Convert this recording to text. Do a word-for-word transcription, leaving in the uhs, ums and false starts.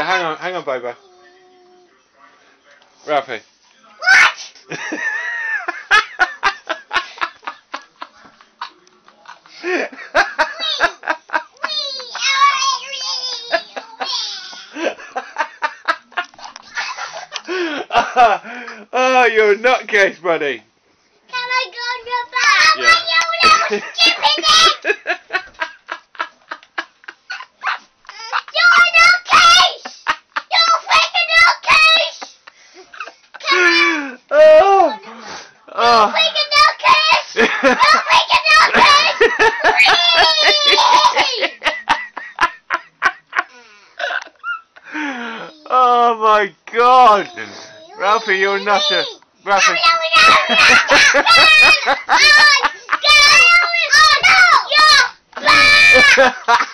hang on, hang on, Bobo. Ralphie. What? Oh, you're a nutcase, buddy. Can I go on your back? Yeah. Oh, you stupid it! You're a nutcase! You're a freaking nutcase! Oh! You're a freaking nutcase! You're a freaking nutcase! Oh my God! Ralphie, you're a nutter. Ralphie. No, no, no, no, no, no, no, no, no, no, no, no, no, no, no, no,